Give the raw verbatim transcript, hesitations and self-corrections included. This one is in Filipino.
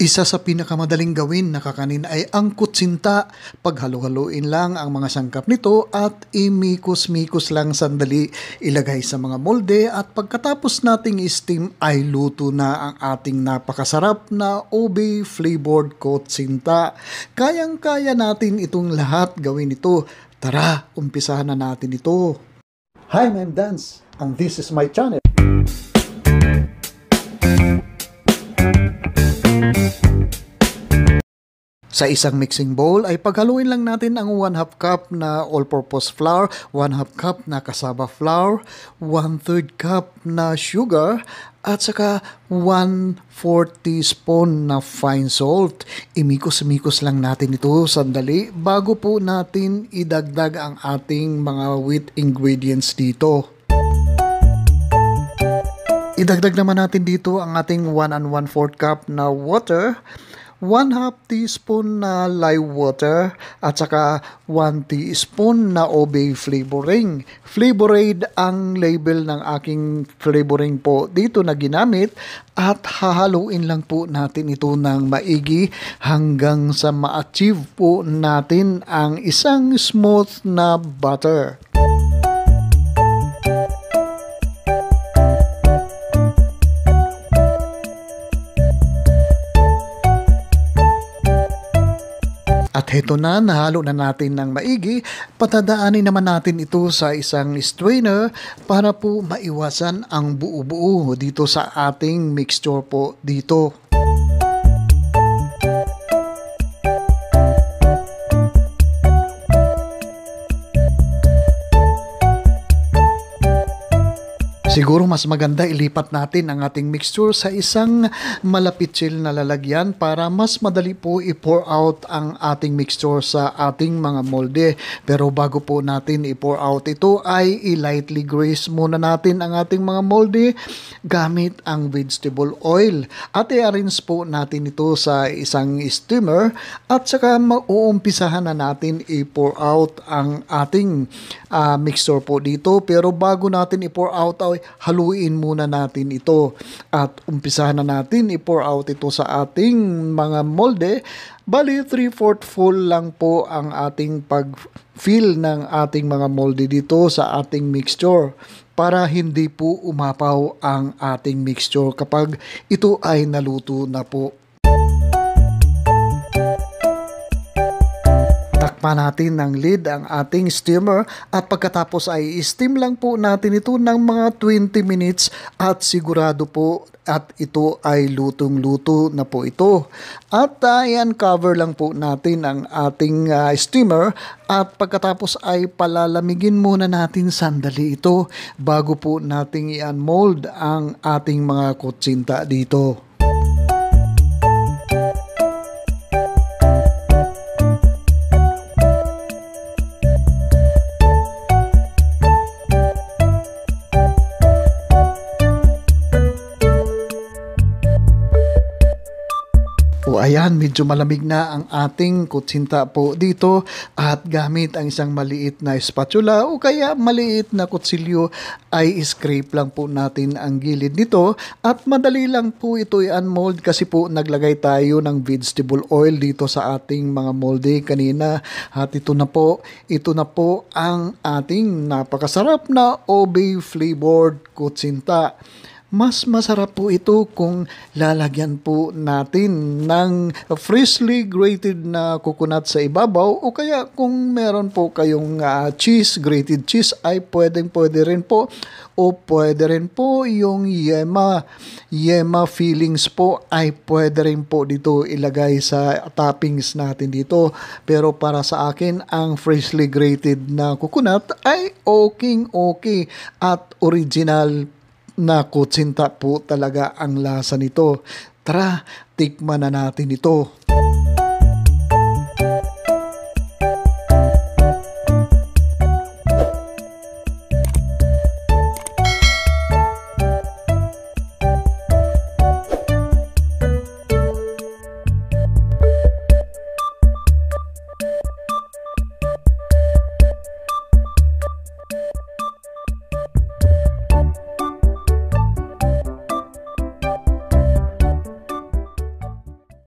Isa sa pinakamadaling gawin na kakanin ay ang kutsinta. Paghalo-haluin lang ang mga sangkap nito at imikos-mikos lang sandali. Ilagay sa mga molde at pagkatapos nating steam ay luto na ang ating napakasarap na ube flavored kutsinta. Kayang-kaya natin itong lahat gawin ito. Tara, umpisahan na natin ito. Hi, I'm Dance and this is my channel. Sa isang mixing bowl ay paghaluin lang natin ang one half cup na all-purpose flour, one half cup na cassava flour, one third cup na sugar, at saka one fourth teaspoon na fine salt. Imikos-mikos lang natin ito sandali bago po natin idagdag ang ating mga wheat ingredients dito. Idagdag naman natin dito ang ating one and one fourth cup na water, one half teaspoon na lye water, at saka one teaspoon na ube flavoring. Flavorade ang label ng aking flavoring po dito na ginamit at hahaluin lang po natin ito ng maigi hanggang sa ma-achieve po natin ang isang smooth na butter. At heto na, nahalo na natin ng maigi. Patadaanin naman natin ito sa isang strainer para po maiwasan ang buo-buo dito sa ating mixture po dito. Siguro mas maganda ilipat natin ang ating mixture sa isang malapitsil na lalagyan para mas madali po i-pour out ang ating mixture sa ating mga molde. Pero bago po natin i-pour out ito ay i-lightly grease muna natin ang ating mga molde gamit ang vegetable oil. At i-arrange po natin ito sa isang steamer at saka mauumpisahan na natin i-pour out ang ating uh, mixture po dito. Pero bago natin i-pour out ay haluin muna natin ito at umpisahan na natin i-pour out ito sa ating mga molde. Bali three fourths full lang po ang ating pag-fill ng ating mga molde dito sa ating mixture para hindi po umapaw ang ating mixture kapag ito ay naluto na po. Takpan natin ng lid ang ating steamer at pagkatapos ay steam lang po natin ito ng mga twenty minutes at sigurado po at ito ay lutong-luto na po ito. At uh, i-uncover lang po natin ang ating uh, steamer at pagkatapos ay palalamigin muna natin sandali ito bago po nating i-unmold ang ating mga kutsinta dito. O ayan, medyo malamig na ang ating kutsinta po dito at gamit ang isang maliit na spatula o kaya maliit na kutsilyo ay scrape lang po natin ang gilid nito at madali lang po ito i-unmold kasi po naglagay tayo ng vegetable oil dito sa ating mga molde kanina at ito na po, ito na po ang ating napakasarap na ube flavored kutsinta. Mas masarap po ito kung lalagyan po natin ng freshly grated na coconut sa ibabaw o kaya kung meron po kayong uh, cheese, grated cheese ay pwedeng pwede rin po o pwede rin po yung yema, yema fillings po ay pwede rin po dito ilagay sa toppings natin dito. Pero para sa akin ang freshly grated na coconut ay okay okay at original na kutsinta po talaga ang lasa nito. Tara, tikman na natin ito.